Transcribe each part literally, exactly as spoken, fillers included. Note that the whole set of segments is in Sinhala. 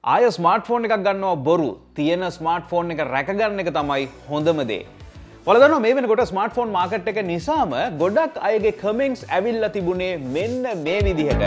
ආය ස්මාර්ට්ෆෝන් එකක් ගන්නවා බොරු තියෙන ස්මාර්ට්ෆෝන් එක රැක ගන්න එක තමයි හොඳම දේ. ඔයාලා දන්නවා මේ වෙනකොට ස්මාර්ට්ෆෝන් මාකට් එක නිසාම ගොඩක් අයගේ කමෙන්ට්ස් ඇවිල්ලා තිබුණේ මෙන්න මේ විදිහට.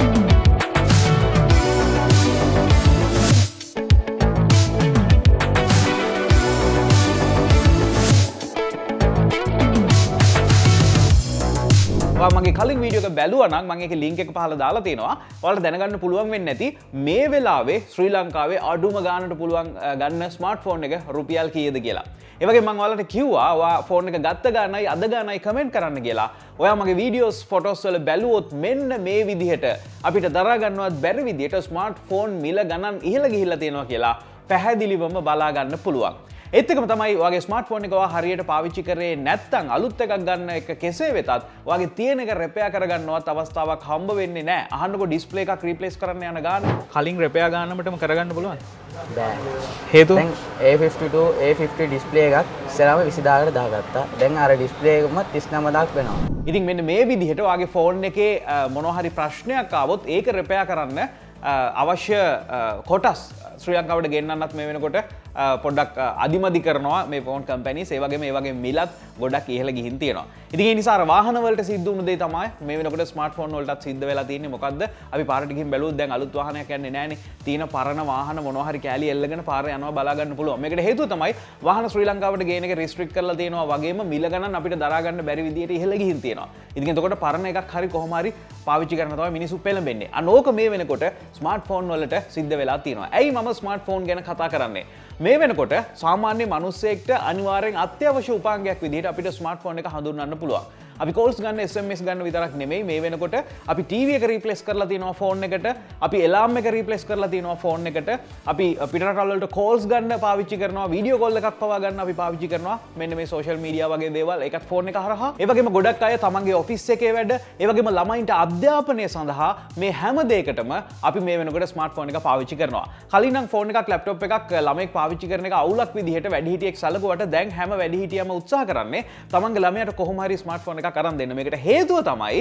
මගේ කලින් වීඩියෝ එක බැලුවා නම් මම ඒකේ link එක පහළ දාලා තියෙනවා. ඔයාලට දැනගන්න පුළුවන් වෙන්නේ නැති මේ වෙලාවේ ශ්‍රී ලංකාවේ අඩුම ගානට පුළුවන් ගන්න ස්මාර්ට්ෆෝන් එක රුපියල් කීයද කියලා. ඒ වගේම මම ඔයාලට කිව්වා ඔයා ෆෝන් එක ගත්ත ගානයි අද ගානයි කමෙන්ට් කරන්න කියලා. ඔයා මගේ වීඩියෝස් ෆොටෝස් වල බැලුවොත් මෙන්න මේ විදිහට අපිට දරා ගන්නවත් බැරි විදිහට ස්මාර්ට්ෆෝන් මිල ගණන් ඉහළ ගිහිල්ලා තියෙනවා කියලා පැහැදිලිවම බලා ගන්න පුළුවන්. ඒත් එකම තමයි ඔයාගේ ස්මාර්ට්ෆෝන් එක ඔයා හරියට පාවිච්චි කරේ නැත්නම් අලුත් එකක් ගන්න එක කෙසේ වෙතත් ඔයාගේ තියෙන එක රිපෙයාර් කරගන්නවත් අවස්ථාවක් හම්බ වෙන්නේ නැහැ. අහන්නකො ඩිස්ප්ලේ එකක් රීප්ලේස් කරන්න යන ගාන කලින් රිපෙයාර් ගන්නමටම කරගන්න පුළුවන්. බෑ. හේතුව දැන් A fifty-two A fifty display එකක් ඉස්සරහම විසි දාහකට දාගත්තා. දැන් අර ඩිස්ප්ලේ එකම තිස් නවයක් වෙනවා. ඉතින් මෙන්න මේ විදිහට ඔයාගේ ෆෝන් එකේ මොනවා හරි ප්‍රශ්නයක් ආවොත් ඒක රිපෙයාර් කරන්න අවශ්‍ය කොටස් ශ්‍රී ලංකාවට ගෙන්නන්නත් මේ වෙනකොට පොඩ්ඩක් අදිමදි කරනවා මේ ෆෝන් කම්පැනිස්. ඒ වගේම ඒ වගේ මිලත් ගොඩක් ඉහළ ගිහින් තියෙනවා. ඉතින් ඒ නිසා අර වාහන වලට සිද්ධ වුණු දේ තමයි මේ වෙනකොට ස්මාර්ට්ෆෝන් වලටත් සිද්ධ වෙලා තියෙන්නේ. මොකද්ද? අපි පාරට ගිහින් බැලුවොත් දැන් අලුත් වාහනයක් යන්නේ නැහනේ. තියෙන පරණ වාහන මොනවා හරි කෑලි එල්ලගෙන පාරේ යනවා බලා ගන්න පුළුවන්. මේකට හේතුව තමයි වාහන ශ්‍රී ලංකාවට ගේන එක රිස්ට්‍රික්ට් කරලා තියෙනවා. වගේම මිල ගණන් අපිට දරා ගන්න බැරි විදියට ඉහළ ගිහින් තියෙනවා. ඉතින් එතකොට පරණ එකක් හරි කොහොම හරි පාවිච්චි කරන තමයි මිනිස්සු පෙළඹෙන්නේ. අන්න ඕක මේ වෙනකොට ස්මාර්ට්ෆෝන් වලට සිද්ධ වෙලා තියෙනවා. ඇයි මම ස්මාර්ට්ෆෝන් ගැන කතා කරන්නේ? මේ වෙනකොට සාමාන්‍ය මිනිස්සෙක්ට අනිවාර්යෙන් අත්‍යවශ්‍ය උපාංගයක් විදිහට අපිට ස්මාර්ට්ෆෝන් එක හඳුන්වන්න පුළුවන්. අපි කෝල්ස් ගන්න S M S ගන්න විතරක් නෙමෙයි මේ වෙනකොට අපි ටීවී එක රීප්ලේස් කරලා තියෙනවා ෆෝන් එකට, අපි එලාම් එක රීප්ලේස් කරලා තියෙනවා ෆෝන් එකට, අපි පිටරටවල් වලට කෝල්ස් ගන්න පාවිච්චි කරනවා, වීඩියෝ කෝල් එකක් පවා ගන්න අපි පාවිච්චි කරනවා මෙන්න මේ සෝෂල් මීඩියා වගේ දේවල් ඒකත් ෆෝන් එක හරහා. ඒ වගේම ගොඩක් අය තමන්ගේ ඔෆිස් එකේ වැඩ, ඒ වගේම ළමයින්ට අධ්‍යාපනය සඳහා මේ හැම දෙයකටම අපි මේ වෙනකොට ස්මාර්ට්ෆෝන් එක පාවිච්චි කරනවා. කලින් නම් ෆෝන් එකක් ලැප්ටොප් එකක් ළමෙක් පාවිච්චි කරන එක අවුලක් විදිහට වැඩිහිටියෙක් සැලකුවට දැන් හැම වැඩිහිටියම උත්සාහ කරන්නේ තමන්ගේ ළමයාට කොහොම හරි ස්මාර්ට්ෆෝන් එකක් අරන් දෙන්න. මේකට හේතුව තමයි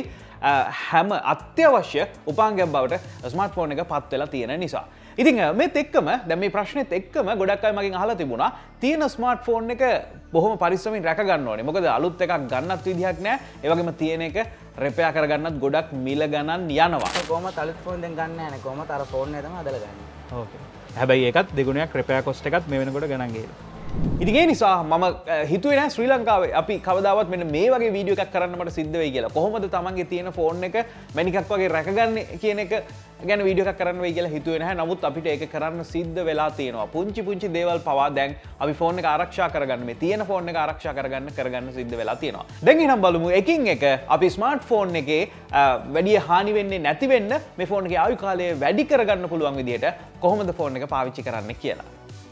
හැම අත්‍යවශ්‍ය උපාංගයක් බවට ස්මාර්ට්ෆෝන් එක පත් වෙලා තියෙන නිසා. ඉතින් මේත් එක්කම දැන් මේ ප්‍රශ්නෙත් එක්කම ගොඩක් අය මගෙන් අහලා තිබුණා තියෙන ස්මාර්ට්ෆෝන් එක බොහොම පරිස්සමින් රැක ගන්න ඕනේ. මොකද අලුත් එකක් ගන්නත් විදිහක් නැහැ. ඒ වගේම තියෙන එක රිපෙයාර් කරගන්නත් ගොඩක් මිල ගණන් යනවා. කොහොමද අලුත් ෆෝන් දැන් ගන්න නැහැ නේ. කොහොමද අර ෆෝන් එක තමයි හදලා ගන්නේ. ඕකේ. හැබැයි ඒකත් දෙගුණයක් රිපෙයාර් කොස්ට් එකත් මේ වෙනකොට ගණන් ගිහලා. ඉතින් ඒ නිසා මම හිතුවේ නෑ ශ්‍රී ලංකාවේ අපි කවදාවත් මෙන්න මේ වගේ වීඩියෝ එකක් කරන්න මට සිද්ධ වෙයි කියලා. කොහොමද තමන්ගේ තියෙන ෆෝන් එක මැනිකක් වගේ රැකගන්නේ කියන එක ගැන වීඩියෝ එකක් කරන්න වෙයි කියලා හිතුවේ නැහැ. නමුත් අපිට ඒක කරන්න සිද්ධ වෙලා තියෙනවා. පුංචි පුංචි දේවල් පවා දැන් අපි ෆෝන් එක ආරක්ෂා කරගන්න මේ තියෙන ෆෝන් එක ආරක්ෂා කරගන්න කරගන්න සිද්ධ වෙලා තියෙනවා. දැන් එහෙනම් බලමු එකින් එක අපි ස්මාර්ට්ෆෝන් එකේ වැඩි හානි වෙන්නේ නැති වෙන්න මේ ෆෝන් එකේ ආයු කාලය වැඩි කරගන්න පුළුවන් විදිහට කොහොමද ෆෝන් එක පාවිච්චි කරන්න කියලා.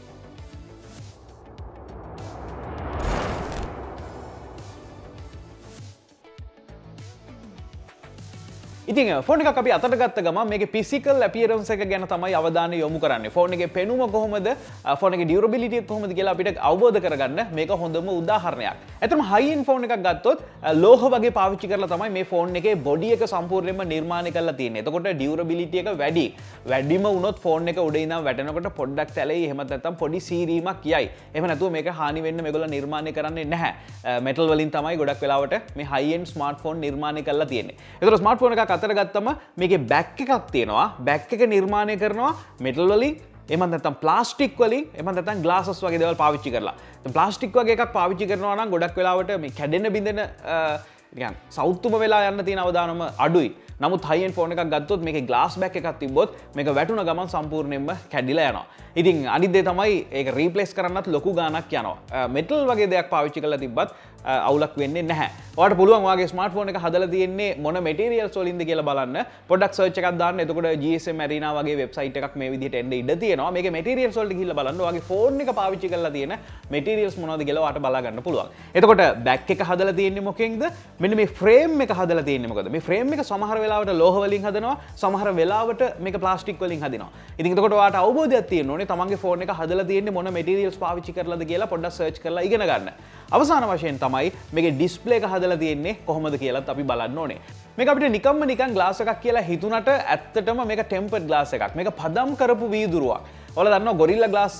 ඉතින් ෆෝන් එකක් අපි අතට ගත්ත ගමන් මේකේ ෆිසිකල් අපියරන්ස් එක ගැන තමයි අවධානය යොමු කරන්නේ. ෆෝන් එකේ පෙනුම කොහොමද, ෆෝන් එකේ ඩියුරබිලිටි එක කොහොමද කියලා අපිට අවබෝධ කරගන්න මේක හොඳම උදාහරණයක්. ඇත්තටම හයි එන්ඩ් ෆෝන් එකක් ගත්තොත් ලෝහ වගේ පාවිච්චි කරලා තමයි මේ ෆෝන් එකේ බොඩි එක සම්පූර්ණයෙන්ම නිර්මාණය කරලා තියෙන්නේ. එතකොට ඩියුරබිලිටි එක වැඩි. වැඩිම වුණොත් ෆෝන් එක උඩ ඉඳන් වැටෙනකොට පොඩ්ඩක් තැලෙයි. එහෙම නැත්නම් පොඩි සීරීමක් යයි. එහෙම නැතුව මේක හානි වෙන්න මේගොල්ලෝ නිර්මාණය කරන්නේ නැහැ. මෙටල් වලින් තමයි ගොඩක් වෙලාවට මේ හයි එන්ඩ් ස්මාර්ට්ෆෝන් නිර්මාණය කරලා තියෙන්නේ. ඒතර ස්මාර්ට්ෆෝන් එකක් අතට ගත්තම මේකේ බැක් එකක් තියෙනවා. බැක් එක නිර්මාණය කරනවා මෙටල් වලින්, එහෙම නැත්නම් ප්ලාස්ටික් වලින්, එහෙම නැත්නම් ග්ලාසස් වගේ දේවල් පාවිච්චි කරලා. දැන් ප්ලාස්ටික් වගේ එකක් පාවිච්චි කරනවා නම් ගොඩක් වෙලාවට මේ කැඩෙන බිඳෙන නිකන් සෞතුම වෙලා යන්න තියෙන අවදානම අඩුයි. නමුත් හයි එන්ඩ් ෆෝන් එකක් ගත්තොත් මේකේ ග්ලාස් බැක් එකක් තිබ්බොත් මේක වැටුණ ගමන් සම්පූර්ණයෙන්ම කැඩිලා යනවා. ඉතින් අනිත් දේ තමයි ඒක රීප්ලේස් කරන්නත් ලොකු ගාණක් යනවා. මෙටල් වගේ දෙයක් පාවිච්චි කරලා තිබ්බත් අවුලක් වෙන්නේ නැහැ. ඔයාලට පුළුවන් ඔයාගේ ස්මාර්ට්ෆෝන් එක හදලා තියෙන්නේ මොන මැටීරියල්ස් වලින්ද කියලා බලන්න. පොඩ්ඩක් සර්ච් එකක් දාන්න. එතකොට G S M Arena වගේ වෙබ්සයිට් එකක් මේ විදිහට එන්න ඉඩ තියෙනවා. මේකේ මැටීරියල්ස් වලට ගිහිල්ලා බලන්න ඔයාගේ ෆෝන් එක පාවිච්චි කරලා තියෙන මැටීරියල්ස් මොනවද කියලා ඔයාලට බලා ගන්න පුළුවන්. එතකොට බැක් එක හදලා තියෙන්නේ මොකෙන්ද? මෙන්න මේ ෆ්‍රේම් එක හදලා තියෙන්නේ මොකද? මේ ෆ්‍රේම් එක සමහර වෙලාවට ලෝහ වලින් හදනවා, සමහර වෙලාවට මේක ප්ලාස්ටික් වලින් හදනවා. ඉතින් එතකොට ඔයාලට අවබෝධයක් තියෙන්න ඕනේ තමන්ගේ ෆෝන් එක හදලා තියෙන්නේ මොන මැටීරියල්ස් පාවිච්චි කරලාද කියලා පොඩ්ඩක් සර්ච් කරලා ඉගෙන ගන්න. අවසාන වශයෙන් තමයි මේකේ ඩිස්ප්ලේ එක හදලා තියෙන්නේ කොහොමද කියලාත් අපි බලන්න ඕනේ. මේක අපිට නිකම්ම නිකන් ග්ලාස් එකක් කියලා හිතුණට ඇත්තටම මේක ටෙම්පර්ඩ් ග්ලාස් එකක්. මේක පදම් කරපු වීදුරුවක්. ඔයාලා දන්නවා ගොරිල්ලා ග්ලාස්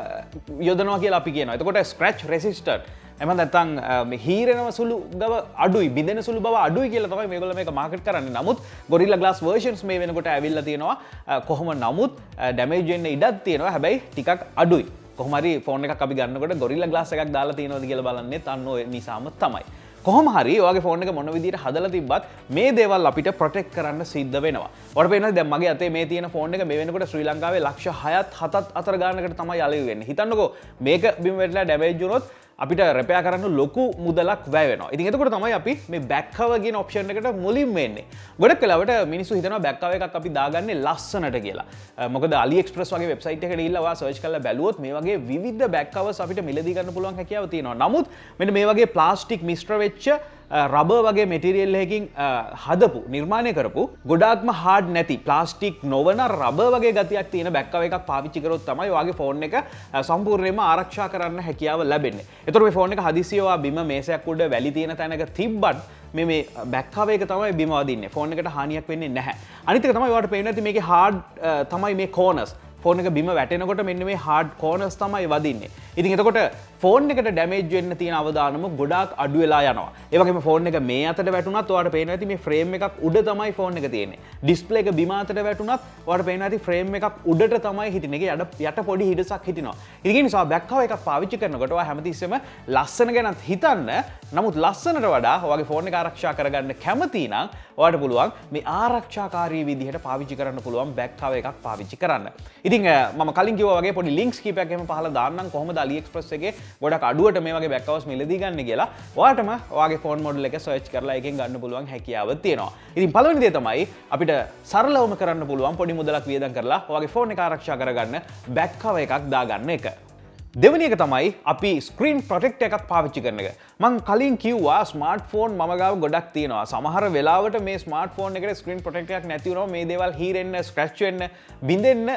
යොදනවා කියලා අපි කියනවා. එතකොට ස්ක්‍රැච් රෙසිස්ටන්ට්. එහෙම නැත්නම් මේ හීරෙනව සුළු ගව අඩුයි, බිඳෙන සුළු බව අඩුයි කියලා තමයි මේගොල්ලෝ මේක මාකට් කරන්නේ. නමුත් ගොරිල්ලා ග්ලාස් versions මේ වෙනකොට ඇවිල්ලා තියෙනවා. කොහොම නමුත් ඩැමේජ් වෙන්න ඉඩක් තියෙනවා. හැබැයි ටිකක් අඩුයි. කොහොම හරි ෆෝන් එකක් අපි ගන්නකොට ගොරිල්ලා ග්ලාස් එකක් දාලා තියෙනවද කියලා බලන්නෙත් අන්න ඔය නිසාම තමයි. කොහොම හරි ඔයාගේ ෆෝන් එක මොන විදිහට හදලා තිබ්බත් මේ දේවල් අපිට ප්‍රොටෙක්ට් කරන්න සිද්ධ වෙනවා. ඔයාලට පේනවද දැන් මගේ අතේ මේ තියෙන ෆෝන් එක මේ වෙනකොට ශ්‍රී ලංකාවේ ලක්ෂ හයත් හතත් අතර ගානකට තමයි අලෙවි වෙන්නේ. හිතන්නකෝ මේක බිම වැටලා ඩැමේජ් වුණොත් අපිට රෙපෙයා කරන්න ලොකු මුදලක් වැය වෙනවා. ඉතින් එතකොට තමයි අපි මේ බෑක් කවර් කියන ඔප්ෂන් එකට මුලින්ම එන්නේ. ගොඩක් වෙලාවට මිනිස්සු හිතනවා බෑක් කවර් එකක් අපි දාගන්නේ ලස්සනට කියලා. මොකද AliExpress වගේ වෙබ්සයිට් එකකට ගිහිල්ලා ඔයා සර්ච් කරලා බැලුවොත් මේ වගේ විවිධ බෑක් කවර්ස් අපිට මිලදී ගන්න පුළුවන් හැකියාව තියෙනවා. නමුත් මෙන්න මේ වගේ ප්ලාස්ටික් මිශ්‍ර වෙච්ච රබර් වගේ මෙටීරියල් එකකින් හදපු නිර්මාණය කරපු ගොඩාක්ම හાર્ඩ් නැති ප්ලාස්ටික් නොවන රබර් වගේ ගතියක් තියෙන බෑක් කවර් එකක් පාවිච්චි කරොත් තමයි ඔයාගේ ෆෝන් එක සම්පූර්ණයෙන්ම ආරක්ෂා කරන්න හැකියාව ලැබෙන්නේ. ඒතර මේ ෆෝන් එක හදිසියෙ ඔයා බිම මේසයක් උඩ වැලි තියෙන තැනක තිබ්බත් මේ මේ බෑක් කවර් එක තමයි බිම වදින්නේ. ෆෝන් එකට හානියක් වෙන්නේ නැහැ. අනිත් එක තමයි ඔයාලට පේන්නේ නැති මේකේ හાર્ඩ් තමයි මේ කෝනර්ස්. ෆෝන් එක බිම වැටෙනකොට මෙන්න මේ හાર્ඩ් කෝනර්ස් තමයි වදින්නේ. ඉතින් එතකොට ෆෝන් එකට ඩැමේජ් වෙන්න තියෙන අවදානම ගොඩාක් අඩු වෙලා යනවා. ඒ වගේම ෆෝන් එක මේ අතට වැටුණත් ඔයාලට පේනවා ඇති මේ ෆ්‍රේම් එකක් උඩ තමයි ෆෝන් එක තියෙන්නේ. ඩිස්ප්ලේ එක බිම අතට වැටුණත් ඔයාලට පේනවා ඇති ෆ්‍රේම් එකක් උඩට තමයි හිටින්නේ. ඒකේ යට පොඩි හිඩසක් හිටිනවා. ඉතින් ඒ නිසා බෑක් කවර් එකක් පාවිච්චි කරනකොට ඔයා හැමතිස්සෙම ලස්සන ගැනත් හිතන්න. නමුත් ලස්සනට වඩා ඔයාගේ ෆෝන් එක ආරක්ෂා කරගන්න කැමති නම් ඔයාලට පුළුවන් මේ ආරක්ෂාකාරී විදිහට පාවිච්චි කරන්න පුළුවන් බෑක් කවර් එකක් පාවිච්චි කරන්න. ඉතින් මම කලින් කිව්වා වගේ පොඩි ලින්ක්ස් කීපයක් එහෙම පහලා දාන්නම් කොහොමද AliExpress එකේ ගොඩක් අඩුවට මේ වගේ බෑක් කවර්ස් මිලදී ගන්න කියලා. ඔයාටම ඔයාගේ ෆෝන් මොඩල් එක සර්ච් කරලා එකෙන් ගන්න පුළුවන් හැකියාව තියෙනවා. ඉතින් පළවෙනි දේ තමයි අපිට සරලවම කරන්න පුළුවන් පොඩි මුදලක් වියදම් කරලා ඔයාගේ ෆෝන් එක ආරක්ෂා කරගන්න බෑක් කවර් එකක් දාගන්න එක. දෙවැනි එක තමයි අපි ස්ක්‍රීන් ප්‍රොටෙක්ටර් එකක් පාවිච්චි කරන එක. මම කලින් කිව්වා ස්මාර්ට්ෆෝන් මම ගාව ගොඩක් තියෙනවා. සමහර වෙලාවට මේ ස්මාර්ට්ෆෝන් එකට ස්ක්‍රීන් ප්‍රොටෙක්ටර් එකක් නැති වුණාම මේ දේවල් හීරෙන්න, ස්ක්‍රැච් වෙන්න, බිඳෙන්න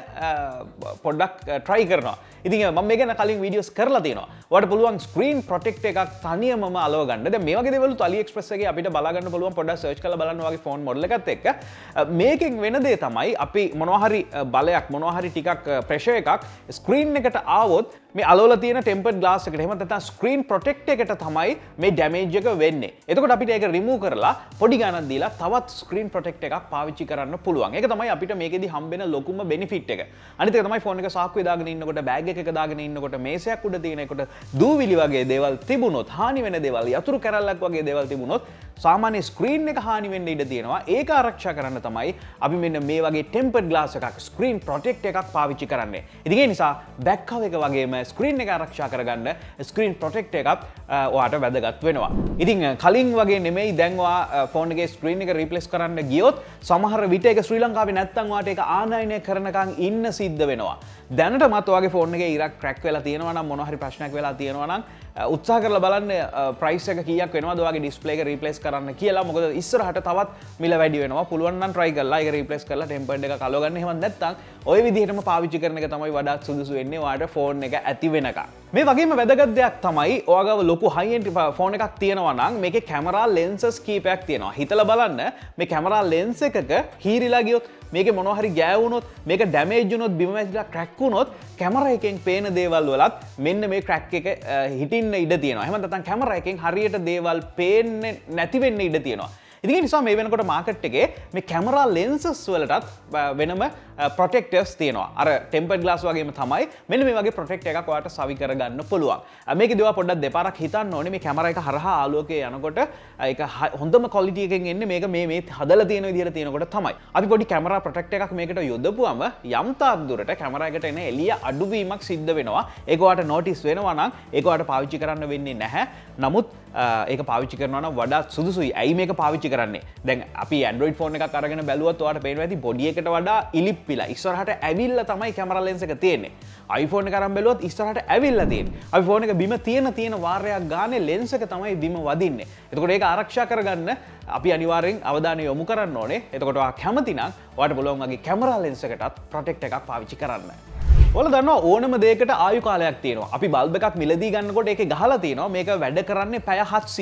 පොඩ්ඩක් try කරනවා. ඉතින් මම මේ ගැන කලින් වීඩියෝස් කරලා තියෙනවා. ඔයාලට පුළුවන් ස්ක්‍රීන් ප්‍රොටෙක්ටර් එකක් තනියමම අලව ගන්න. දැන් මේ වගේ දේවල් AliExpress එකේ අපිට බලා ගන්න පුළුවන්. පොඩ්ඩක් සර්ච් කරලා බලන්න ඔයාගේ ෆෝන් මොඩල් එකත් එක්ක. මේකෙන් වෙන දේ තමයි අපි මොනවා හරි බලයක්, මොනවා හරි ටිකක් ප්‍රෙෂර් එකක් ස්ක්‍රීන් එකට ආවොත් මේ අලවල තියෙන ටෙම්පර්ඩ් ග්ලාස් එකට එහෙම නැත්නම් ස්ක්‍රීන් ප්‍රොටෙක්ටර් එකට තමයි මේ ඩැමේජ් එක වෙන්නේ. එතකොට අපිට ඒක රිමූව් කරලා පොඩි ගාණක් දීලා තවත් ස්ක්‍රීන් ප්‍රොටෙක්ටර් එකක් පාවිච්චි කරන්න පුළුවන්. ඒක තමයි අපිට මේකෙදි හම්බෙන ලොකුම බෙනිෆිට් එක. අනිත් එක තමයි ෆෝන් එක සාක්කුවේ දාගෙන ඉන්නකොට, බෑග් එකක දාගෙන ඉන්නකොට, මේසයක් උඩ තියෙනකොට දූවිලි වගේ දේවල් තිබුණොත්, හානි වෙන දේවල්, යතුරු කැරල්ලක් වගේ දේවල් තිබුණොත් සාමාන්‍ය ස්ක්‍රීන් එක හානි වෙන්න ඉඩ තියෙනවා. ඒක ආරක්ෂා කරන්න තමයි අපි මෙන්න මේ වගේ ටෙම්පර්ඩ් ග්ලාස් එකක්, ස්ක්‍රීන් ප්‍රොටෙක්ටර් එකක් පාවිච්චි කරන්නේ. ඉතින් ඒ නිසා බෑක් කවර් එක වගේම ස්ක්‍රීන් එක ආරක්ෂා කරගන්න ස්ක්‍රීන් ප්‍රොටෙක්ටර් එකක් ඔයාට වැදගත් වෙනවා. ඉතින් කලින් වගේ නෙමෙයි දැන් ඔයා ෆෝන් එකේ ස්ක්‍රීන් එක රීප්ලේස් කරන්න ගියොත් සමහර විට ඒක ශ්‍රී ලංකාවේ නැත්තම් ඔයාට ඒක ආනයනය කරනකන් ඉන්න සිද්ධ වෙනවා. දැනටමත් ඔයාගේ ෆෝන් එකේ ඉරක් ක්‍රැක් වෙලා තියෙනවා නම්, මොනවා හරි ප්‍රශ්නයක් වෙලා තියෙනවා නම් උත්සාහ කරලා බලන්න ප්‍රයිස් එක කීයක් වෙනවද ඔයාගේ ඩිස්ප්ලේ එක රීප්ලේස් කරන්න කියලා. මොකද ඉස්සරහට තවත් මිල වැඩි වෙනවා. පුළුවන් නම් try කරලා ඒක රීප්ලේස් කරලා ටෙම්පර්ඩ් එක කලව ගන්න. එහෙම නැත්නම් ওই විදිහටම පාවිච්චි කරන එක තමයි වඩාත් සුදුසු වෙන්නේ ඔයාට ෆෝන් එක ඇති වෙනකන්. මේ වගේම වැදගත් දෙයක් තමයි ඔයාගාව ලොකු high end ෆෝන් එකක් තියෙනවා නම් මේකේ කැමරා ලෙන්සස් කීපයක් තියෙනවා. හිතලා බලන්න මේ කැමරා ලෙන්ස් එකක හීරිලා ගියොත්, මේකේ මොනවා හරි ගෑවුනොත්, මේක ඩැමේජ් වුනොත්, බිම වැදිලා ක්‍රැක් වුනොත් කැමරා එකෙන් පේන දේවල් වලත් මෙන්න මේ ක්‍රැක් එක හිටින්න ඉඩ තියෙනවා. එහෙම නැත්නම් කැමරා එකෙන් හරියට දේවල් පේන්නේ නැති වෙන්න ඉඩ තියෙනවා. ඉතින් ඒ නිසා මේ වෙනකොට මාකට් එකේ මේ කැමරා ලෙන්සස් වලටත් වෙනම ප්‍රොටෙක්ටර්ස් තියෙනවා. අර ටෙම්පර්ඩ් ග්ලාස් වගේම තමයි මෙන්න මේ වගේ ප්‍රොටෙක්ටර් එකක් ඔයාලට සවි කරගන්න පුළුවන්. මේකේදී ඔයා පොඩ්ඩක් දෙපාරක් හිතන්න ඕනේ මේ කැමරා එක හරහා ආලෝකය යනකොට ඒක හොඳම ක්වොලිටි එකකින් එන්නේ මේක මේ මේ හදලා තියෙන විදිහට තියෙනකොට තමයි. අපි පොඩි කැමරා ප්‍රොටෙක්ටර් එකක් මේකට යොදපුවම යම් තාක් දුරට කැමරා එකට එන එළිය අඩුවීමක් සිද්ධ වෙනවා. ඒක ඔයාලට නෝටිස් වෙනවා නම් ඒක ඔයාලට පාවිච්චි කරන්න වෙන්නේ නැහැ. නමුත් ඒක පාවිච්චි කරනවා නම් වඩාත් සුදුසුයි. ඇයි මේක පාවිච්චි කරන්නේ? දැන් අපි Android ෆෝන් එකක් අරගෙන බැලුවත් ඔයාලට පේනවා ඇති බොඩි එකට වඩා ඉලිප්පිලා ඉස්සරහට ඇවිල්ලා තමයි කැමරා ලෙන්ස් එක තියෙන්නේ. iPhone එක අරන් බැලුවොත් ඉස්සරහට ඇවිල්ලා තියෙන්නේ. අපි ෆෝන් එක බිම තියෙන තියෙන වාරයක් ගානේ ලෙන්ස් එක තමයි බිම වදින්නේ. එතකොට ඒක ආරක්ෂා කරගන්න අපි අනිවාර්යෙන් අවධානය යොමු කරන්න ඕනේ. එතකොට ඔයා කැමති නම් ඔයාට පුළුවන් වගේ කැමරා ලෙන්ස් එකටත් ප්‍රොටෙක්ටර් එකක් පාවිච්චි කරන්න. ඔයාලා දන්නවා ඕනම දෙයකට ආයු කාලයක් තියෙනවා. අපි බල්බ් එකක් මිලදී ගන්නකොට ඒකේ ගහලා තියෙනවා මේක වැඩ කරන්නේ පැය හත්සීයයි.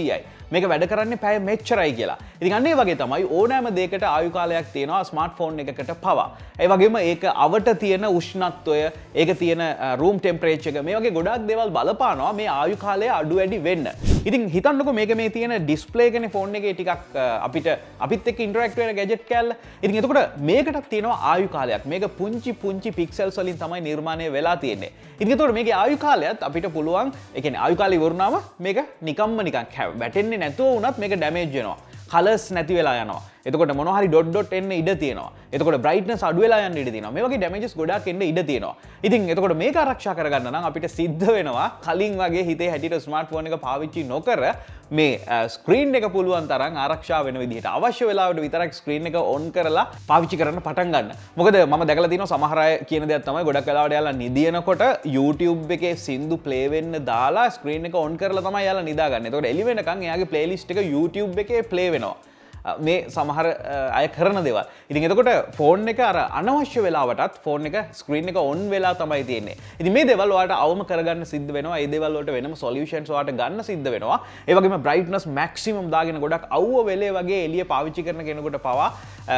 මේක වැඩ කරන්නේ පැය මෙච්චරයි කියලා. ඉතින් අන්න ඒ වගේ තමයි ඕනෑම දෙයකට ආයු කාලයක් තියෙනවා ස්මාර්ට්ෆෝන් එකකට පවා. ඒ වගේම ඒක අවට තියෙන උෂ්ණත්වය, ඒක තියෙන රූම් ටෙම්පරේචර් එක මේ වගේ ගොඩාක් දේවල් බලපානවා මේ ආයු කාලය අඩු වැඩි වෙන්න. ඉතින් හිතන්නකෝ මේක මේ තියෙන ඩිස්ප්ලේ එකනේ ෆෝන් එකේ ටිකක් අපිට අපිත් එක්ක ඉන්ටරැක්ට් වෙන ගැජට් කෑල්ල. ඉතින් එතකොට මේකටත් තියෙනවා ආයු කාලයක්. මේක පුංචි පුංචි පික්සල්ස් වලින් තමයි නිර්මාණය වෙලා තියෙන්නේ. ඉතින් එතකොට මේකේ ආයු කාලයත් අපිට පුළුවන්, ඒ කියන්නේ ආයු කාලය ඉවරනාම මේක නිකම්ම නිකන් වැටෙන්නේ නැතුව වුණත් මේක ඩැමේජ් වෙනවා. කලර්ස් නැති වෙලා යනවා. එතකොට මොනවා හරි ඩොට් ඩොට් එන්න ඉඩ තියෙනවා. එතකොට බ්‍රයිට්නස් අඩු වෙලා යන්න ඉඩ තියෙනවා. මේ වගේ ඩැමේජස් ගොඩාක් එන්න ඉඩ තියෙනවා. ඉතින් එතකොට මේක ආරක්ෂා කරගන්න නම් අපිට සිද්ධ වෙනවා කලින් වගේ හිතේ හැටියට ස්මාර්ට්ෆෝන් එක පාවිච්චි නොකර මේ ස්ක්‍රීන් එක පුළුවන් තරම් ආරක්ෂා වෙන විදිහට අවශ්‍ය වෙලාවට විතරක් ස්ක්‍රීන් එක ඔන් කරලා පාවිච්චි කරන්න පටන් ගන්න. මොකද මම දැකලා තියෙනවා සමහර අය කියන දෙයක් තමයි ගොඩක් වෙලාවට යාලා නිදිනකොට YouTube එකේ සින්දු ප්ලේ වෙන්න දාලා ස්ක්‍රීන් එක ඔන් කරලා තමයි යාලා නිදාගන්නේ. එතකොට එළි වෙනකන් එයාගේ ප්ලේලිස්ට් එක YouTube එකේ ප්ලේ වෙනවා. මේ සමහර අය කරන දේවල්. ඉතින් එතකොට ෆෝන් එක අර අනවශ්‍ය වෙලාවටත් ෆෝන් එක ස්ක්‍රීන් එක ඔන් වෙලා තමයි තියෙන්නේ. ඉතින් මේ දේවල් ඔයාලට අවම කරගන්න සිද්ධ වෙනවා. ඒ දේවල් වලට වෙනම සොලියුෂන්ස් ඔයාලට ගන්න සිද්ධ වෙනවා. ඒ වගේම බ්‍රයිට්නස් මැක්සිමම් දාගෙන ගොඩක් අවුව වෙලේ වගේ එළිය පාවිච්චි කරන කෙනෙකුට පවා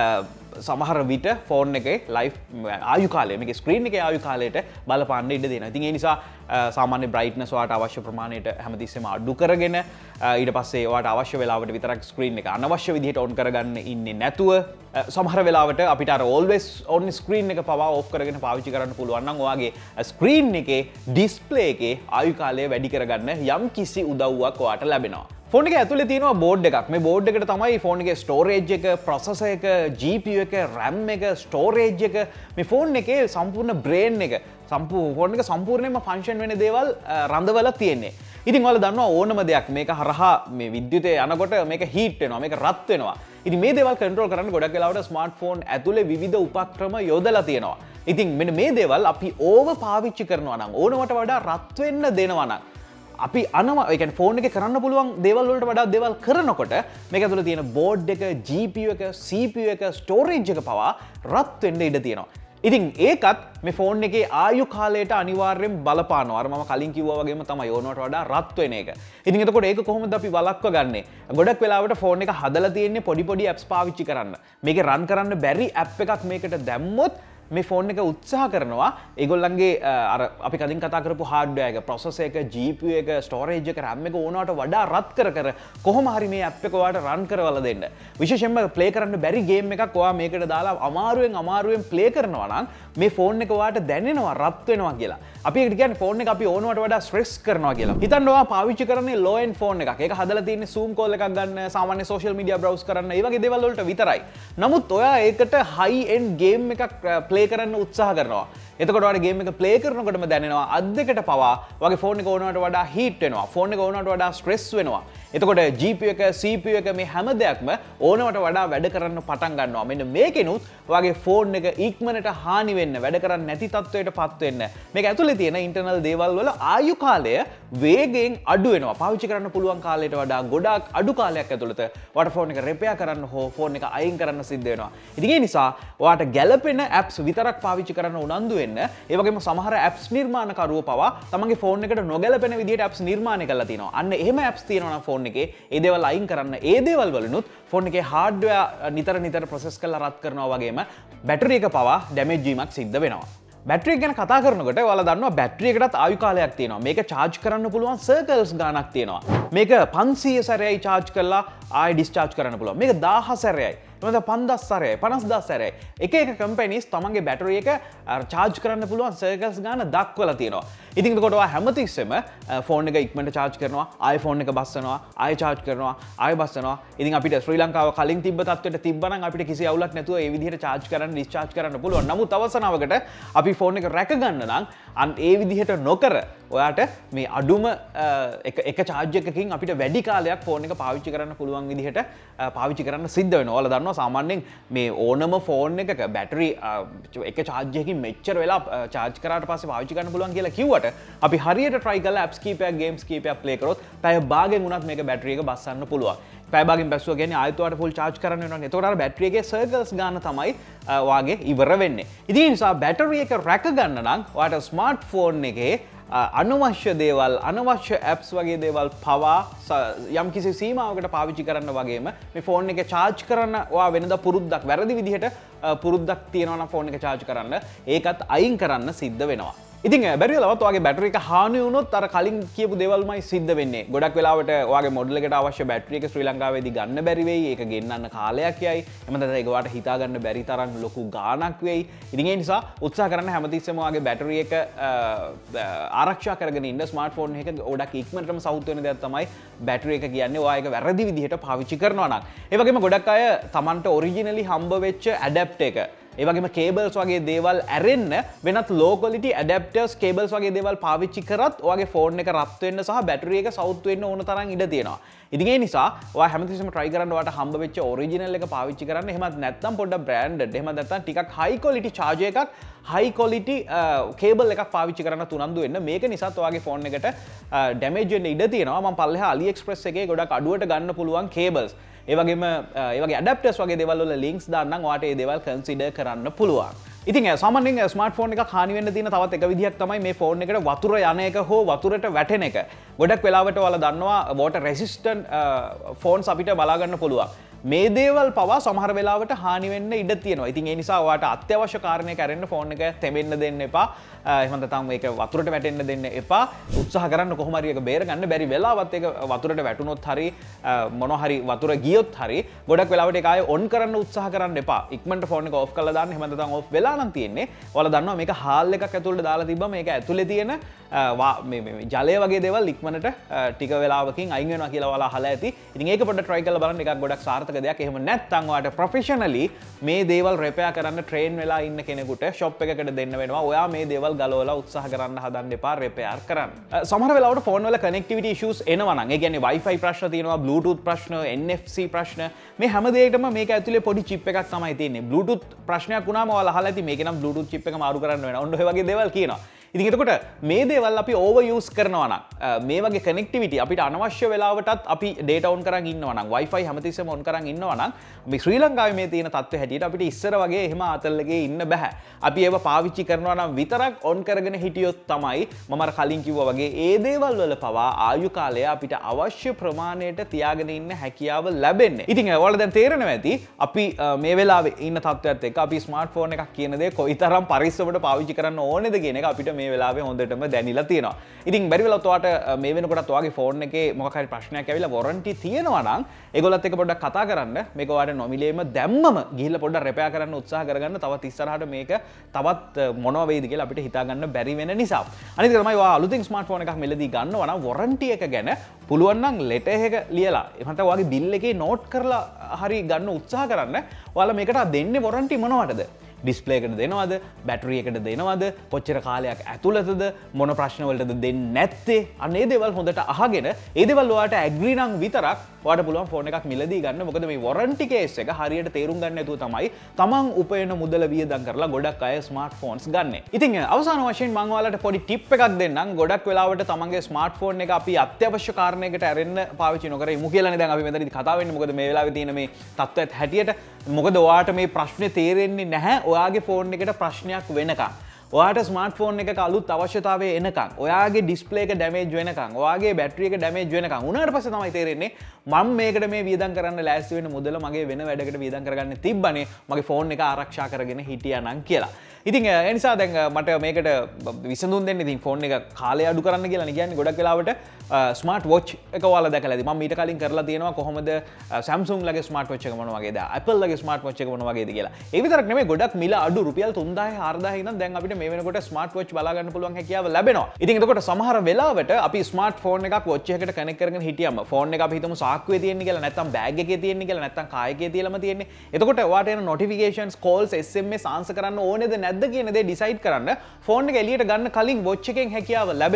සමහර විට ෆෝන් එකේ ලයිෆ් ආයු කාලය මේකේ ස්ක්‍රීන් එකේ ආයු කාලයට බලපාන්න ඉඩ දෙනවා. ඉතින් ඒ නිසා සාමාන්‍ය බ්‍රයිට්නස් ඔයාලට අවශ්‍ය ප්‍රමාණයට හැමතිස්සෙම අඩු කරගෙන ඊට පස්සේ ඔයාලට අවශ්‍ය වෙලාවට විතරක් ස්ක්‍රීන් එක අනවශ්‍ය විදිහට ඔන් කරගන්න ඉන්නේ නැතුව සමහර වෙලාවට අපිට අර always on screen එක පවා off කරගෙන පාවිච්චි කරන්න පුළුවන් නම් ඔයාගේ ස්ක්‍රීන් එකේ ඩිස්ප්ලේ එකේ ආයු කාලය වැඩි කරගන්න යම් කිසි උදව්වක් ඔයාට ලැබෙනවා. ෆෝන් එක ඇතුලේ තියෙනවා බෝඩ් එකක්. මේ බෝඩ් එකට තමයි ෆෝන් එකේ ස්ටෝරේජ් එක, ප්‍රොසෙසර් එක, ජී පී යූ එක, RAM එක, ස්ටෝරේජ් එක, මේ ෆෝන් එකේ සම්පූර්ණ බ්‍රේන් එක, සම්පූර්ණ ෆෝන් එක සම්පූර්ණයෙන්ම ෆන්ක්ෂන් වෙන දේවල් රඳවලා තියෙන්නේ. ඉතින් ඔයාලා දන්නවා ඕනම දෙයක් මේක හරහා මේ විද්‍යුතය යනකොට මේක හීට් වෙනවා, මේක රත් වෙනවා. ඉතින් මේ දේවල් කන්ට්‍රෝල් කරන්න ගොඩක් වෙලාවට ස්මාර්ට්ෆෝන් ඇතුලේ විවිධ උපක්‍රම යොදලා තියෙනවා. ඉතින් මෙන්න මේ දේවල් අපි ඕව පාවිච්චි කරනවා නම් ඕනවට වඩා රත් වෙන්න දෙනවා නම් අපි අනවා ඒ කියන්නේ ෆෝන් එකේ කරන්න පුළුවන් දේවල් වලට වඩා දේවල් කරනකොට මේක ඇතුලේ තියෙන බෝඩ් එක, ජී පී යූ එක, සී පී යූ එක, ස්ටෝරේජ් එක පවා රත් වෙන්න ඉඩ තියෙනවා. ඉතින් ඒකත් මේ ෆෝන් එකේ ආයු කාලයට අනිවාර්යෙන් බලපානවා. අර මම කලින් කිව්වා වගේම තමයි ඕනවට වඩා රත් වෙන එක. ඉතින් එතකොට ඒක කොහොමද අපි වළක්ව ගන්නෙ? ගොඩක් වෙලාවට ෆෝන් එක හදලා තියෙන්නේ පොඩි පොඩි ඇප්ස් පාවිච්චි කරන්න. මේකේ රන් කරන්න බැරි ඇප් එකක් මේකට දැම්මොත් මේ ෆෝන් එක උත්සාහ කරනවා ඒගොල්ලන්ගේ අර අපි කලින් කතා කරපු හાર્ඩ්වෙයාර් එක, ප්‍රොසෙසර් එක, ජී පී යූ එක, ස්ටෝරේජ් එක, RAM එක ඕනවට වඩා රත් කර කර කොහොම හරි මේ ඇප් එක ඔයාලට රන් කරවලා දෙන්න. විශේෂයෙන්ම ප්ලේ කරන්න බැරි ගේම් එකක් ඔයා මේකට දාලා අමාරුවෙන් අමාරුවෙන් ප්ලේ කරනවා නම් මේ ෆෝන් එක ඔයාලට දැනෙනවා රත් වෙනවා කියලා. අපි ඒකට කියන්නේ ෆෝන් එක අපි ඕනවට වඩා ස්ට්‍රෙස් කරනවා කියලා. හිතන්න ඔයා පාවිච්චි කරන්නේ low end ෆෝන් එකක්. ඒක හදලා තියෙන්නේ zoom call එකක් ගන්න, සාමාන්‍ය social media browse කරන්න, ඒ වගේ දේවල් වලට විතරයි. නමුත් ඔයා ඒකට high end game එකක් ප්ලේ කරන්න උත්සාහ කරනවා. එතකොට ඔයාලට ගේම් එක ප්ලේ කරනකොටම දැනෙනවා අත් දෙකට පවා වගේ ෆෝන් එක ඕනවට වඩා හීට් වෙනවා. ෆෝන් එක ඕනවට වඩා ස්ට්‍රෙස් වෙනවා. එතකොට ජී පී යූ එක, සී පී යූ එක මේ හැම දෙයක්ම ඕනවට වඩා වැඩ කරන්න පටන් ගන්නවා. මෙන්න මේකෙනුත් ඔයාගේ ෆෝන් එක ඉක්මනට හානි වෙන්න, වැඩ කරන්නේ නැති තත්වයට පත් වෙන්න. මේක ඇතුලේ තියෙන ඉන්ටර්නල් දේවල් වල ආයු කාලය වේගයෙන් අඩු වෙනවා. පාවිච්චි කරන්න පුළුවන් කාලයට වඩා ගොඩාක් අඩු කාලයක් ඇතුළත ඔයාට ෆෝන් එක රිපෙයාර් කරන්න හෝ ෆෝන් එක අයින් කරන්න සිද්ධ වෙනවා. ඉතින් ඒ නිසා ඔයාට ගැළපෙන ඇප්ස් විතරක් පාවිච්චි කරන්න උනන්දු වෙන්න. ඒ වගේම සමහර ඇප්ස් නිර්මාණකරුවෝ පවා තමන්ගේ ෆෝන් එකට නොගැලපෙන විදිහට ඇප්ස් නිර්මාණය කරලා තියෙනවා. අන්න එහෙම ඇප්ස් තියෙනවා නම් ෆෝන් එකේ ඒ දේවල් අයින් කරන්න. ඒ දේවල් වලිනුත් ෆෝන් එකේ හાર્ඩ්වෙයාර් නිතර නිතර ප්‍රොසෙස් කරලා රත් කරනවා වගේම බැටරි එක පවා ඩැමේජ් වීමක් සිද්ධ වෙනවා. බැටරි එක ගැන කතා කරනකොට ඔයාලා දන්නවා බැටරි එකටත් ආයු කාලයක් තියෙනවා. මේක charge කරන්න පුළුවන් සර්කල්ස් ගාණක් තියෙනවා. මේක පන්සීය සැරයයි charge කරලා ආයෙ discharge කරන්න පුළුවන්. මේක දාහස් සැරයයි. එතන පන්දාස් සැරයයි, පනස්දාස් සැරයයි. එක එක කම්පැනිස් තමන්ගේ බැටරි එක charge කරන්න පුළුවන් සර්කල්ස් ගාණ දක්වලා තියෙනවා. ඉතින් එතකොට ඔයා හැමතිස්සෙම ෆෝන් එක ඉක්මනට charge කරනවා, ආයෙ ෆෝන් එක බස්සනවා, ආයෙ charge කරනවා, ආයෙ බස්සනවා. ඉතින් අපිට ශ්‍රී ලංකාව කලින් තිබ්බ තත්ත්වයට තිබ්බනම් අපිට කිසි අවුලක් නැතුව ඒ විදිහට charge කරන්න, discharge කරන්න පුළුවන්. නමුත් අවසනාවකට අපි ෆෝන් එක රැක ගන්න නම් අන් ඒ විදිහට නොකර ඔයාට මේ අඩුම එක එක charge එකකින් අපිට වැඩි කාලයක් ෆෝන් එක පාවිච්චි කරන්න පුළුවන් විදිහට පාවිච්චි කරන්න සිද්ධ වෙනවා. ඔයාලා දන්නවා සාමාන්‍යයෙන් මේ ඕනම ෆෝන් එකක බැටරි එක charge එකකින් මෙච්චර වෙලා charge කරාට පස්සේ පාවිච්චි කරන්න පුළුවන් කියලා කිව්වට අපි හරියට try කරලා apps කීපයක්, games කීපයක් play කරොත් පැය භාගෙන් උනත් මේක බැටරි එක බස්සන්න පුළුවන්. පැය භාගෙන් බැස්සුවා කියන්නේ ආයෙත් ඔයාලට full charge කරන්න වෙනවා. එතකොට අර බැටරි එකේ circles ගන්න තමයි වාගේ ඉවර වෙන්නේ. ඉතින් ඒ නිසා බැටරි එක රැක ගන්න නම් ඔයාලට ස්මාර්ට්ෆෝන් එකේ අනවශ්‍ය දේවල් අනවශ්‍ය ඇප්ස් වගේ දේවල් පවා යම් කිසි සීමාවකට පාවිච්චි කරන්න වගේම මේ ෆෝන් එක charge කරන්න ඔයා වෙනදා පුරුද්දක් වැරදි විදිහට පුරුද්දක් තියෙනවා නම් ෆෝන් එක charge කරන්න ඒකත් අයින් කරන්න සිද්ධ වෙනවා. ඉතින් බැරි වෙලාවත් ඔයාගේ බැටරි එක හානි වුණොත් අර කලින් කියපු දේවල්මයි සිද්ධ වෙන්නේ. ගොඩක් වෙලාවට ඔයාගේ මොඩල් එකට අවශ්‍ය බැටරි එක ශ්‍රී ලංකාවේදී ගන්න බැරි වෙයි. ඒක ගෙන්නන්න කාලයක් යයි. එහෙම නැත්නම් ඒක ඔයාට හිතා ගන්න බැරි තරම් ලොකු ගාණක් වෙයි. ඉතින් ඒ නිසා උත්සාහ කරන්න හැමතිස්සෙම ඔයාගේ බැටරි එක ආරක්ෂා කරගෙන ඉන්න ස්මාර්ට්ෆෝන් එක ගොඩක් ඉක්මනටම සවුත් වෙන දෙයක් තමයි බැටරි එක කියන්නේ. ඔයා ඒක වැරදි විදිහට පාවිච්චි කරනවා නම්. ඒ වගේම ගොඩක් අය Tamanට ඔරිජිනලි හම්බ වෙච්ච ඇඩැප්ටර් එක ඒ වගේම කේබල්ස් වගේ දේවල් ඇරෙන්න වෙනත් low quality adapters cables වගේ දේවල් පාවිච්චි කරත් ඔයාගේ ෆෝන් එක රත් වෙන්න සහ බැටරි එක සවුත් වෙන්න ඕන තරම් ඉඩ තියෙනවා. ඉතින් ඒ නිසා ඔයා හැමතිස්සෙම try කරන්න ඔයාට හම්බ වෙච්ච original එක පාවිච්චි කරන්න. එහෙමත් නැත්නම් පොඩ්ඩක් branded එහෙමත් නැත්නම් ටිකක් high quality charger එකක් high quality cable එකක් පාවිච්චි කරන්න තුනන්දු වෙන්න. මේක නිසාත් ඔයාගේ ෆෝන් එකට damage වෙන්න ඉඩ තියෙනවා. මම පල්ලෙහා AliExpress එකේ ගොඩක් අඩුවට ගන්න පුළුවන් cables ඒ වගේම ඒ වගේ ඇඩැප්ටර්ස් වගේ දේවල් වල ලින්ක්ස් දාන්නම් ඔයාට ඒ දේවල් කන්සිඩර් කරන්න පුළුවන්. ඉතින් සාමාන්‍යයෙන් ස්මාර්ට්ෆෝන් එකක් හානි වෙන්න තියෙන තවත් එක විදිහක් තමයි මේ ෆෝන් එකට වතුර යන එක හෝ වතුරට වැටෙන එක. ගොඩක් වෙලාවට ඔයාලා දන්නවා water resistant ෆෝන්ස් අපිට බලා ගන්න පුළුවන්. මේ දේවල් පවා සමහර වෙලාවට හානි වෙන්න ඉඩ තියෙනවා. ඉතින් ඒ නිසා ඔයාට අත්‍යවශ්‍ය කාරණයක් කරන්න ෆෝන් එක තෙමෙන්න දෙන්න එපා. එහෙම නැත්නම් මේක වතුරට වැටෙන්න දෙන්න එපා. උත්සාහ කරන්න කොහොම හරි ඒක බේර ගන්න. බැරි වෙලාවත් ඒක වතුරට වැටුනොත් හරි මොනවා හරි වතුර ගියොත් හරි ගොඩක් වෙලාවට ඒක ආයේ ඔන් කරන්න උත්සාහ කරන්න එපා. ඉක්මනට ෆෝන් එක ඔෆ් කරලා දාන්න. එහෙම නැත්නම් ඔෆ් වෙලා නම් තියෙන්නේ. ඔයාලා දන්නවා මේක හාල් එකක් ඇතුළට දාලා තිබ්බම මේක ඇතුලේ තියෙන මේ මේ ජලය වගේ දේවල් ඉක්මනට ටික වෙලාවකින් අයින් වෙනවා කියලා ඔයාලා අහලා ඇති. ඉතින් ඒක පොඩ්ඩක් try කරලා බලන්න. එකක් ගොඩක් සාර්ථක දෙයක්. එහෙම නැත්නම් ඔයාට ප්‍රොෆෙෂනලි මේ දේවල් රිපෙයාර් කරන්න ට්‍රේන් වෙලා ඉන්න කෙනෙකුට ෂොප් එකකට දෙන්න වෙනවා. ඔයා මේ දේවල් ගලවලා උත්සාහ කරන්න හදන්න එපා රිපෙයාර් කරන්න. සමහර වෙලාවට ෆෝන් වල කනෙක්ටිවිටි ඉෂුස් එනවා නම් ඒ කියන්නේ Wi-Fi ප්‍රශ්න තියෙනවා, Bluetooth ප්‍රශ්න, N F C ප්‍රශ්න මේ හැම දෙයකටම මේක ඇතුලේ පොඩි chip එකක් තමයි තියෙන්නේ. Bluetooth ප්‍රශ්නයක් වුණාම ඔයාලා අහලා ඇති මේක නම් Bluetooth chip එක මාරු කරන්න වෙනවා. ඔන්න ඔය වගේ දේවල් කියනවා. ඉතින් එතකොට මේ දේවල් අපි ඕවර් යූස් කරනවා නම් මේ වගේ කනෙක්ටිවිටි අපිට අනවශ්‍ය වෙලාවටත් අපි data on කරන් ඉන්නවා නම් Wi-Fi හැමතිස්සෙම on කරන් ඉන්නවා නම් මේ ශ්‍රී ලංකාවේ මේ තියෙන තත්ත්වය හැටියට අපිට ඉස්සර වගේ එහෙම ආතල්ලගේ ඉන්න බෑ. අපි ඒව පාවිච්චි කරනවා නම් විතරක් on කරගෙන හිටියොත් තමයි මම අර කලින් කිව්වා වගේ ඒ දේවල් වල පවා ආයු කාලය අපිට අවශ්‍ය ප්‍රමාණයට තියාගෙන ඉන්න හැකියාව ලැබෙන්නේ. ඉතින් ඔයාලා දැන් තේරෙනවා ඇති අපි මේ වෙලාවේ ඉන්න තත්ත්වයත් එක්ක අපි ස්මාර්ට්ෆෝන් එකක් කියන දේ කොයිතරම් පරිස්සමට පාවිච්චි කරන්න ඕනේද කියන එක අපිට මේ වෙලාවේ හොඳටම දැනিলা තියෙනවා. ඉතින් බැරි වෙලාවත් ඔයාට මේ වෙනකොටත් ඔයාගේ ෆෝන් එකේ මොකක් හරි ප්‍රශ්නයක් ඇවිල්ලා වොරන්ටි තියෙනවා නම් ඒගොල්ලත් එක්ක පොඩ්ඩක් කතා කරන්න. මේක ඔයාට නොමිලේම දැම්මම ගිහිල්ලා පොඩ්ඩක් රිපෙයාර් කරන්න උත්සාහ කරගන්න. තවත් ඉස්සරහට මේක තවත් මොනවා වෙයිද කියලා අපිට හිතා ගන්න බැරි වෙන නිසා. අනිත් එක තමයි ඔයා අලුතින් ස්මාර්ට්ෆෝන් එකක් මෙලදී ගන්නවා නම් වොරන්ටි එක ගැන පුළුවන් නම් ලෙටර් එක ලියලා එහෙම නැත්නම් ඔයාගේ බිල් එකේ නෝට් කරලා හරි ගන්න උත්සාහ කරන්න. ඔයාලා මේකට දෙන්නේ වොරන්ටි මොනවටද? ඩිස්ප්ලේ එකට දෙනවද, බැටරි එකට දෙනවද, කොච්චර කාලයක් ඇතුළතද, මොන ප්‍රශ්න වලටද දෙන්නේ නැත්තේ, අන්න ඒ දේවල් හොඳට අහගෙන ඒ දේවල් ඔයාලට ඇග්‍රී නම් විතරක් ඔයාලට පුළුවන් ෆෝන් එකක් මිලදී ගන්න. මොකද මේ වොරන්ටි කේස් එක හරියට තේරුම් ගන්න නැතුව තමයි තමන් උපයන මුදල වියදම් කරලා ගොඩක් අය ස්මාර්ට්ෆෝන්ස් ගන්නෙ. ඉතින් අවසාන වශයෙන් මම ඔයාලට පොඩි ටිප් එකක් දෙන්නම්. ගොඩක් වෙලාවට තමන්ගේ ස්මාර්ට්ෆෝන් එක අපි අත්‍යවශ්‍ය කාරණයකට ඇරෙන්න පාවිච්චි නොකර ඉමු කියලානේ දැන් අපි මෙතනදී කතා වෙන්නේ. මොකද මේ වෙලාවේ තියෙන මේ තත්ත්වයත් හැටියට මොකද ඔයාට මේ ප්‍රශ්නේ තේරෙන්නේ නැහැ. ඔයාගේ ෆෝන් එකට ප්‍රශ්නයක් වෙනකම්, ඔයාට ස්මාර්ට්ෆෝන් එකක අලුත් අවශ්‍යතාවය එනකම්, ඔයාගේ ඩිස්ප්ලේ එක ඩැමේජ් වෙනකම්, ඔයාගේ බැටරි එක ඩැමේජ් වෙනකම් උනාට පස්සේ තමයි තේරෙන්නේ මම මේකට මේ වියදම් කරන්න ලෑස්ති වෙන මුදල මගේ වෙන වැඩකට වියදම් කරගන්න තිබ්බනේ මගේ ෆෝන් එක ආරක්ෂා කරගෙන හිටියා නම් කියලා. ඉතින් ඒ නිසා දැන් මට මේකට විසඳුම් දෙන්න ඉතින් ෆෝන් එක කාලය අඩු කරන්න කියලා නේ කියන්නේ. ගොඩක් වෙලාවට ස්මාර්ට් වොච් එක ඔයාලා දැකලා ඇති. මම ඊට කලින් කරලා තියෙනවා කොහොමද Samsung ලගේ ස්මාර්ට් වොච් එක මොන වගේද, Apple ලගේ ස්මාර්ට් වොච් එක මොන වගේද කියලා. ඒ විතරක් නෙමෙයි ගොඩක් මිල අඩු රුපියල් තුන්දාහය හාරදාහය ඉඳන් දැන් අපිට මේ වෙනකොට ස්මාර්ට් වොච් බලා ගන්න පුළුවන් හැකියාව ලැබෙනවා. ඉතින් එතකොට සමහර වෙලාවට අපි ස්මාර්ට් ෆෝන් එකක් වොච් එකකට කනෙක්ට් කරගෙන හිටියම ෆෝන් එක අපි හිතමු සාක්කුවේ තියෙන්නේ කියලා, නැත්නම් බෑග් එකේ තියෙන්නේ කියලා, නැත්නම් කායකේ තියලාම තියෙන්නේ. එතකොට ඔයාට එන notifications, calls, S M S answer කරන්න ඕනේද නැද්ද කියන දේ decide කරන්න ෆෝන් එක එළියට ගන්න කලින් වොච් එකෙන් හැකියාව ලැබෙනවා.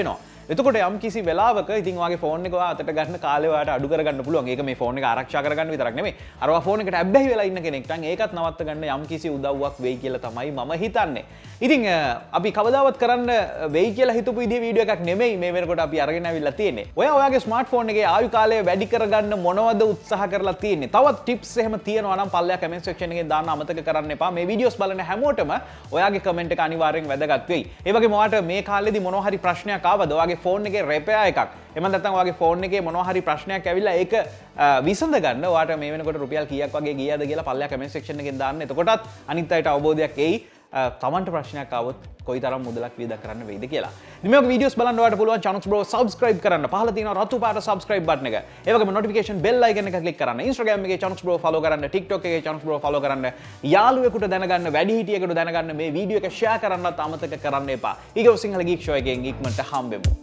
එතකොට යම් කිසි වෙලාවක ඉතින් ඔයාගේ ෆෝන් එක ඔයා අතට ගන්න කාලේ ඔයාට අඩු කරගන්න පුළුවන්. ඒක මේ ෆෝන් එක ආරක්ෂා කරගන්න විතරක් නෙමෙයි. අර ඔයා ෆෝන් එකට ඇබ්බැහි වෙලා ඉන්න කෙනෙක් නම් ඒකත් නවත්ත ගන්න යම් කිසි උදව්වක් වෙයි කියලා තමයි මම හිතන්නේ. ඉතින් අපි කවදාවත් කරන්න වෙයි කියලා හිතපු විදිහේ වීඩියෝ එකක් නෙමෙයි මේ වෙනකොට අපි අරගෙන ආවිල්ලා තියෙන්නේ. ඔයා ඔයාගේ ස්මාර්ට්ෆෝන් එකේ ආයු කාලය වැඩි කරගන්න මොනවද උත්සාහ කරලා තියෙන්නේ? තවත් ටිප්ස් එහෙම තියෙනවා නම් පල්ලෙහා කමෙන්ට් සෙක්ෂන් එකේ දාන්න අමතක කරන්න එපා. මේ වීඩියෝස් බලන හැමෝටම ඔයාගේ කමෙන්ට් එක අනිවාර්යෙන් වැදගත් වෙයි. ඒ වගේම ඔයාට මේ කාලෙදී මොනවා හරි ප්‍රශ්නයක් ආවද? ඔයාගේ ෆෝන් එකේ රෙපෙයා එකක්. එහෙම නැත්නම් ඔයාගේ ෆෝන් එකේ මොනවා හරි ප්‍රශ්නයක් ඇවිල්ලා ඒක විසඳ ගන්න ඔයාට මේ වෙනකොට රුපියල් කීයක් වගේ ගියාද කියලා පල්ලෙහා කමෙන්ට් සෙක්ෂන් එකෙන් දාන්න. එතකොටත් අනිත් අයට අවබෝධයක් එයි. තමන්ට ප්‍රශ්නයක් ආවොත් කොයිතරම් මුදලක් වියදම් කරන්න වෙයිද කියලා. ඉතින් මේ වගේ වීඩියෝස් බලන්න ඔයාලට පුළුවන් Chanux Bro subscribe කරන්න. පහළ තියෙන රතු පාට subscribe button එක. ඒ වගේම notification bell icon එක click කරන්න. Instagram එකේ Chanux Bro follow කරන්න. TikTok එකේ Chanux Bro follow කරන්න. යාළුවෙකුට දැනගන්න, වැඩිහිටියෙකුට දැනගන්න මේ වීඩියෝ එක share කරන්නත් අමතක කරන්න එපා. ඊගොව සිංහල Geek show එකෙන් ඉක්මනට හම්බෙමු.